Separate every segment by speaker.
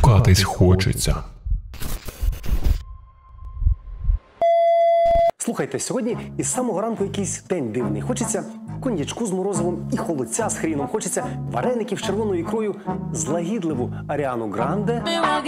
Speaker 1: матюкатись хочеться.
Speaker 2: Слухайте, сьогодні із самого ранку якийсь день дивний. Хочеться коньячку з морозивом і холодця з хріном. Хочеться вареників з червоною ікрою, злагідливу Аріану Гранде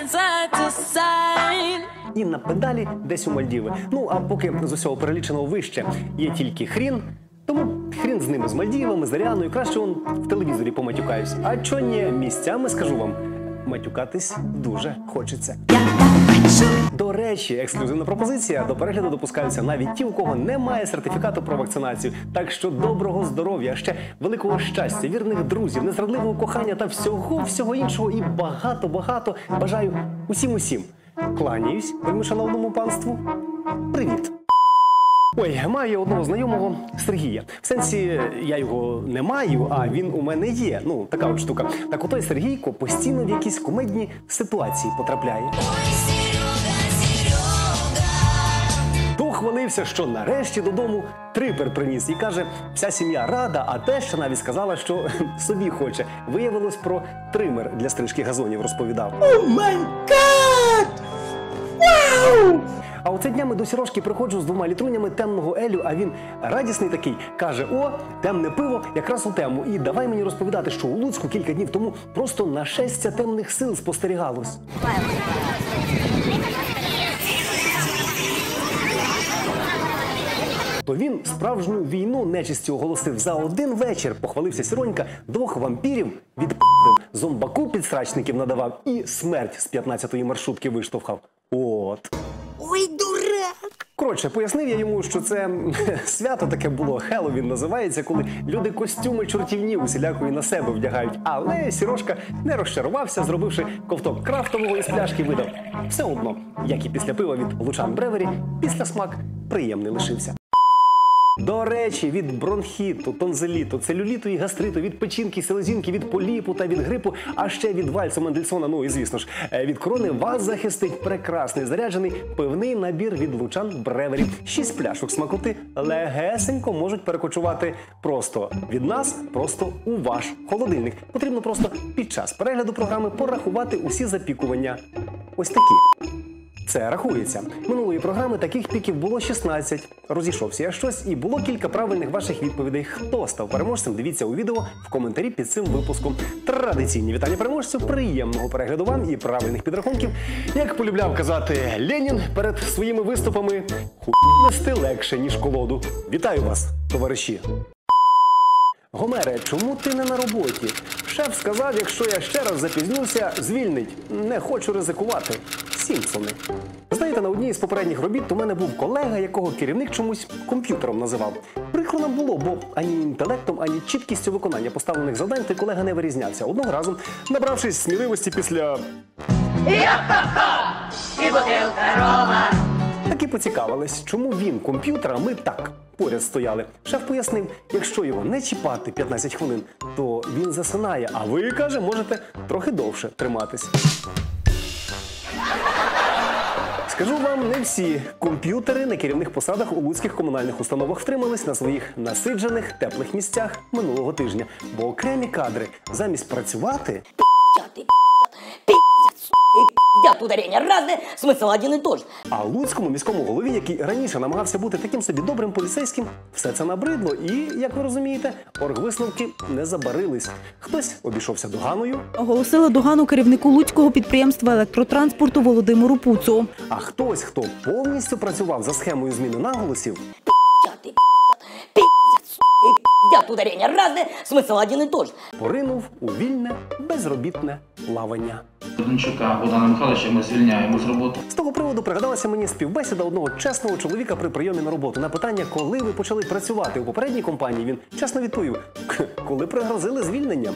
Speaker 2: і на педалі десь у Мальдіви. Ну, а поки з усього переліченого вище є тільки хрін, тому хрін з ними, з Мальдівами, з Аріаною, краще он в телевізорі поматюкаюсь. А чо ні, місцями, скажу вам, матюкатись дуже хочеться. До речі, ексклюзивна пропозиція. До перегляду допускаються навіть ті, у кого немає сертифікату про вакцинацію. Так що доброго здоров'я, ще великого щастя, вірних друзів, незрадливого кохання та всього іншого і багато-багато бажаю усім. Кланяюсь, вельмишановному панству. Привіт! Ой, маю одного знайомого Сергія. В сенсі, я його не маю, а він у мене є. Ну, така от штука. Так отой Сергійко постійно в якісь кумедні ситуації потрапляє. То хвалився, що нарешті додому трипер приніс. І каже, вся сім'я рада, а теща навіть сказала, що собі хоче. Виявилось, про тример для стрижки газонів розповідав.
Speaker 3: О май гад! Вау!
Speaker 2: А оце днями до Сірошки приходжу з 2 літрунями темного елю, а він радісний такий. Каже, о, темне пиво якраз у тему. І давай мені розповідати, що у Луцьку кілька днів тому просто нашестя темних сил спостерігалось. То він справжню війну нечисті оголосив. За один вечір, похвалився Сіронька, 2 вампірів відп***ив, зомбаку підсрачників надавав і смерть з 15-ї маршрутки виштовхав. От.
Speaker 3: Ой, дурак!
Speaker 2: Коротше, пояснив я йому, що це свято таке було, Хеллоуін називається, коли люди костюми чортівні усілякої на себе вдягають. Але Сірошка не розчарувався, зробивши ковток крафтового із пляшки, видав. Все одно, як і після пива від Лучан Бревері, післясмак приємний лишився. До речі, від бронхіту, тонзиліту, целюліту і гастриту, від печінки, селезінки, від поліпу та від грипу, а ще від вальсу Мендельсона, ну і звісно ж, від корони вас захистить прекрасний заряджений пивний набір від Лучан Бревері. 6 пляшок смакоти легесенько можуть перекочувати просто від нас, просто у ваш холодильник. Потрібно просто під час перегляду програми порахувати усі запікування. Ось такі. Це рахується. Минулої програми таких піків було 16. Розійшовся я щось, і було кілька правильних ваших відповідей. Хто став переможцем, дивіться у відео в коментарі під цим випуском. Традиційні вітання переможцю, приємного перегляду вам і правильних підрахунків. Як полюбляв казати Ленін перед своїми виступами, хуй нести легше, ніж колоду. Вітаю вас, товариші! Гомере, чому ти не на роботі? Шеф сказав, якщо я ще раз запізнюся, звільнить. Не хочу ризикувати. Сімпсони. Знаєте, на одній з попередніх робіт у мене був колега, якого керівник чомусь комп'ютером називав. Прикро нам було, бо ані інтелектом, ані чіткістю виконання поставлених завдань той колега не вирізнявся. Одного разу, набравшись сміливості після...
Speaker 3: І бутилка рома!
Speaker 2: Так і поцікавились, чому він комп'ютер, а ми так поряд стояли. Шеф пояснив, якщо його не чіпати 15 хвилин, то він засинає, а ви, каже, можете трохи довше триматись. Скажу вам, не всі комп'ютери на керівних посадах у луцьких комунальних установах втримались на своїх насиджених теплих місцях минулого тижня. Бо окремі кадри замість працювати...
Speaker 3: Ударення разне, смисл один і той же.
Speaker 2: А луцькому міському голові, який раніше намагався бути таким собі добрим поліцейським, все це набридло і, як ви розумієте, оргвисновки не забарились. Хтось обійшовся доганою.
Speaker 4: Оголосили догану керівнику луцького підприємства електротранспорту Володимиру Пуцу.
Speaker 2: А хтось, хто повністю працював за схемою зміни наголосів,
Speaker 3: ударення разне, смисл один і той же.
Speaker 2: поринув у вільне, безробітне плавання.
Speaker 5: Дончука Богдана Михайловича ми звільняємо з роботи.
Speaker 2: З того приводу пригадалася мені співбесіда одного чесного чоловіка при прийомі на роботу. На питання, коли ви почали працювати у попередній компанії, він чесно відповів, коли пригрозили звільненням.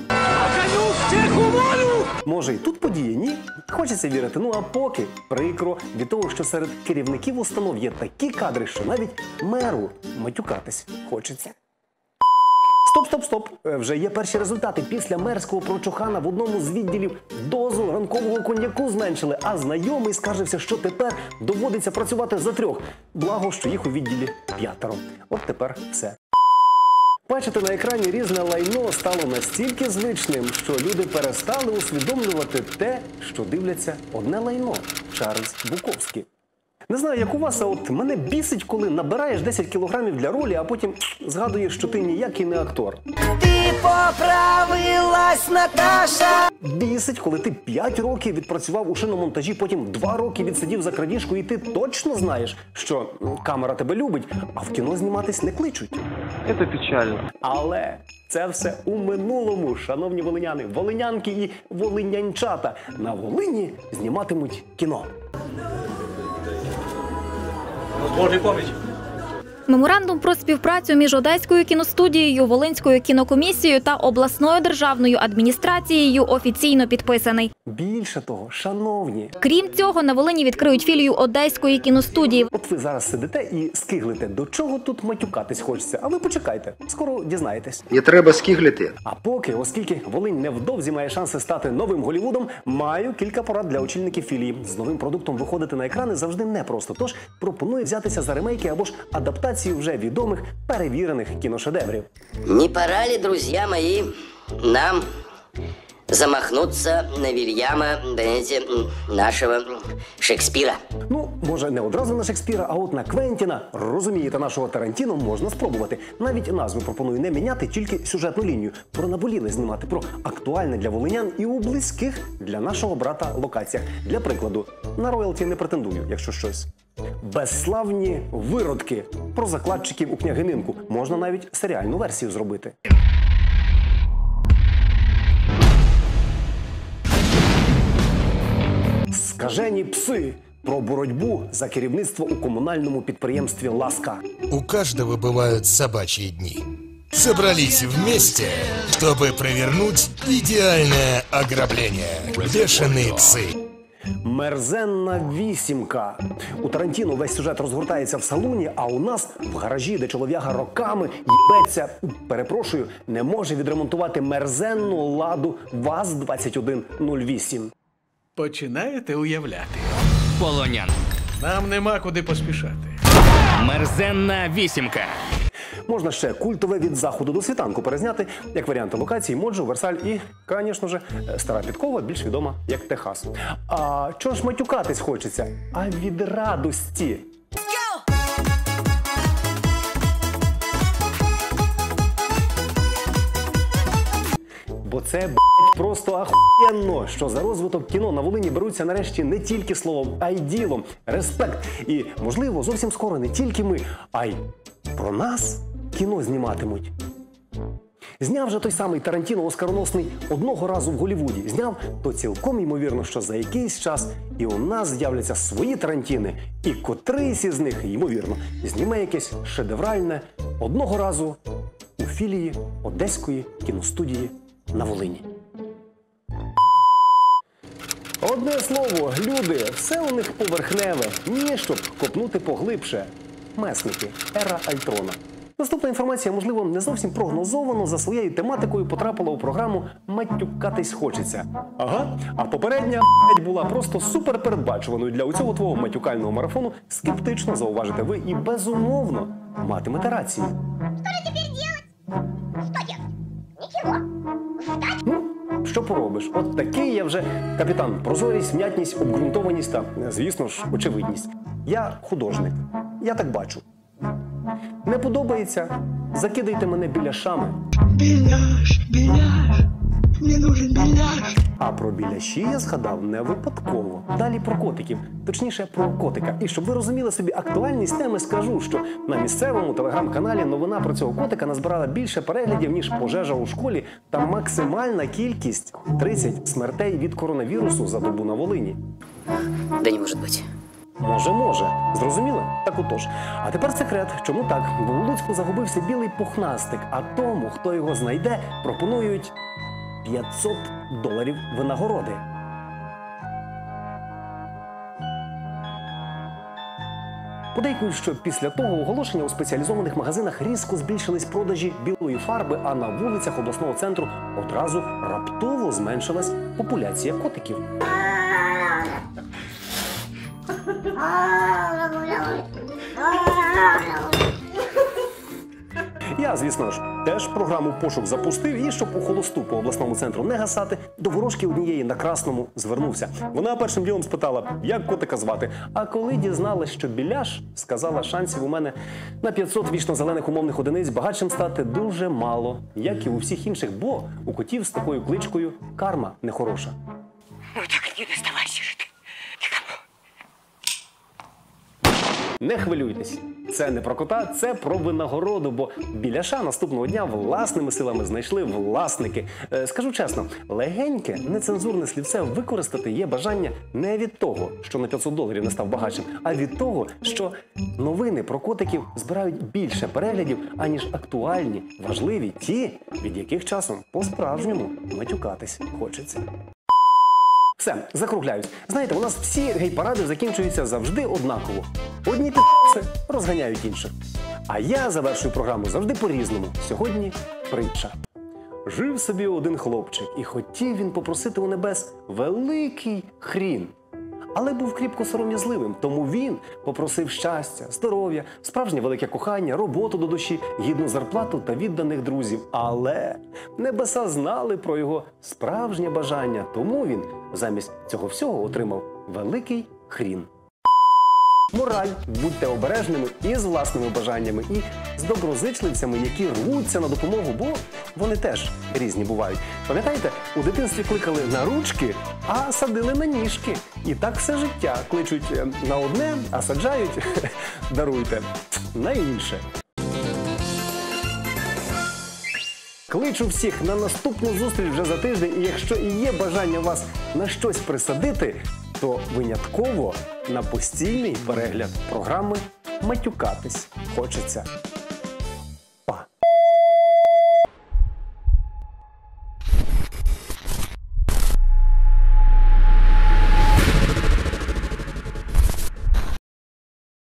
Speaker 2: Може, і тут події? Ні? Хочеться вірити. Ну а поки прикро від того, що серед керівників установ є такі кадри, що навіть меру матюкатись хочеться. Стоп. Вже є перші результати. Після мерського прочухана в одному з відділів дозу ранкового коньяку зменшили, а знайомий скаржився, що тепер доводиться працювати за 3. Благо, що їх у відділі 5. От тепер все. Бачити на екрані різне лайно стало настільки звичним, що люди перестали усвідомлювати те, що дивляться одне лайно – Чарльз Буковський. Не знаю, як у вас, а от мене бісить, коли набираєш 10 кілограмів для ролі, а потім згадуєш, що ти ніякий не актор.
Speaker 1: Ти поправилась, Наташа!
Speaker 2: Бісить, коли ти 5 років відпрацював у шиномонтажі, потім 2 роки відсидів за крадіжку, і ти точно знаєш, що камера тебе любить, а в кіно зніматись не кличуть.
Speaker 6: Це печально.
Speaker 2: Але це все у минулому, шановні волиняни, волинянки і волинянчата. На Волині зніматимуть кіно.
Speaker 7: Меморандум про співпрацю між Одеською кіностудією, Волинською кінокомісією та обласною державною адміністрацією офіційно підписаний.
Speaker 2: Більше того, шановні,
Speaker 7: Крім цього, на Волині відкриють філію Одеської кіностудії.
Speaker 2: от ви зараз сидите і скиглите, до чого тут матюкатись хочеться, а ви почекайте, скоро дізнаєтесь.
Speaker 8: Не треба скиглити.
Speaker 2: А поки, оскільки Волинь невдовзі має шанси стати новим Голлівудом, маю кілька порад для очільників філії. З новим продуктом виходити на екрани завжди непросто, тож пропоную взятися за ремейки або ж адаптацію вже відомих, перевірених кіношедеврів.
Speaker 3: Не пора ли, друзья мои, нам замахнуться на Вильяма, понимаете, нашего Шекспира?
Speaker 2: Ну, може, не одразу на Шекспіра, а от на Квентіна, розумієте, нашого Тарантіно можна спробувати. Навіть назву пропоную не міняти, тільки сюжетну лінію. Про наболіле знімати, про актуальне для волинян і у близьких для нашого брата локаціях. Для прикладу, на роялті не претендую, якщо щось. Безславні виродки. Про закладчиків у Княгининку. Можна навіть серіальну версію зробити. Скажені пси. Про боротьбу за керівництво у комунальному підприємстві «Ласка».
Speaker 9: У каждого бывают собачьи дни. Собрались вместе, чтобы провернуть идеальное ограбление. Бешеные псы.
Speaker 2: Мерзенна вісімка. У Тарантіно весь сюжет розгортається в салоні, а у нас в гаражі, де чолов'яга роками їбеться, перепрошую, не може відремонтувати мерзенну ладу ВАЗ-2108.
Speaker 10: Починаєте уявляти?
Speaker 11: Полонян.
Speaker 10: Нам нема куди поспішати.
Speaker 11: Мерзенна вісімка.
Speaker 2: Можна ще культове від заходу до світанку перезняти, як варіанти локації Моджо, Версаль і, звісно ж, Стара Підкова, більш відома як Техас. А чого ж матюкатись хочеться? А від радості. Бо це, блядь, просто ахуєнно, що за розвиток кіно на Волині беруться нарешті не тільки словом, а й ділом. Респект. І, можливо, зовсім скоро не тільки ми, а й про нас кіно зніматимуть. Зняв же той самий Тарантіно оскароносний одного разу в Голлівуді. Зняв, то цілком ймовірно, що за якийсь час і у нас з'являться свої Тарантіни, і котрийсь із них, ймовірно, зніме якесь шедевральне одного разу у філії Одеської кіностудії на Волині. Одне слово, люди, все у них поверхневе, ні, щоб копнути поглибше. Месники. Ера Альтрона. Наступна інформація, можливо, не зовсім прогнозовано за своєю тематикою потрапила у програму «Матюкатись хочеться». Ага, а попередня була просто суперпередбачуваною для усього твого матюкального марафону. Скептично зауважите ви і безумовно матимете рацію. Ну, що поробиш? От такий я вже капітан. Прозорість, внятність, обґрунтованість та, звісно ж, очевидність. Я художник. Я так бачу. Не подобається? Закидайте мене біляшами.
Speaker 1: Біляш, мені нужен біляш.
Speaker 2: А про біляші я згадав не випадково. Далі про котиків, точніше про котика. І щоб ви розуміли собі актуальність теми, скажу, що на місцевому телеграм-каналі новина про цього котика назбирала більше переглядів, ніж пожежа у школі та максимальна кількість – 30 смертей від коронавірусу за добу на Волині.
Speaker 3: Да не может быть.
Speaker 2: Може. Зрозуміли? Так отож. А тепер секрет. Чому так? Бо у Луцьку загубився білий пухнастик, а тому, хто його знайде, пропонують $500 винагороди. Подейкують, що після того оголошення у спеціалізованих магазинах різко збільшились продажі білої фарби, а на вулицях обласного центру одразу раптово зменшилась популяція котиків. Я, звісно ж, теж програму «Пошук» запустив і, щоб у холосту по обласному центру не гасати, до ворожки однієї на Красному звернувся. Вона першим ділом спитала, як котика звати. А коли дізналась, що біляш, сказала, шансів у мене на 500 вічно-зелених умовних одиниць багатшим стати дуже мало, як і у всіх інших, бо у котів з такою кличкою карма нехороша.
Speaker 1: Ну так не доставайся же ты никому.
Speaker 2: Не хвилюйтесь, це не про кота, це про винагороду, бо біляша наступного дня власними силами знайшли власники. Скажу чесно, легеньке, нецензурне слівце використати є бажання не від того, що на $500 не став багатшим, а від того, що новини про котиків збирають більше переглядів, аніж актуальні, важливі ті, від яких часом по-справжньому матюкатись хочеться. Все, закругляюсь. Знаєте, у нас всі гей-паради закінчуються завжди однаково. Одні пи***ци розганяють інших. А я завершую програму завжди по-різному. Сьогодні притча. Жив собі один хлопчик, і хотів він попросити у небес великий хрін. Але був кріпко сором'язливим, тому він попросив щастя, здоров'я, справжнє велике кохання, роботу до душі, гідну зарплату та відданих друзів. Але небеса знали про його справжнє бажання, тому він замість цього всього отримав великий хрін. Мораль. Будьте обережними і з власними бажаннями, і з доброзичливцями, які рвуться на допомогу, бо вони теж різні бувають. Пам'ятаєте, у дитинстві кликали на ручки, а садили на ніжки. І так все життя. Кличуть на одне, а саджають, даруйте, на інше. Кличу всіх на наступну зустріч вже за тиждень, і якщо і є бажання вас на щось присадити, то винятково на постійний перегляд програми «Матюкатись хочеться».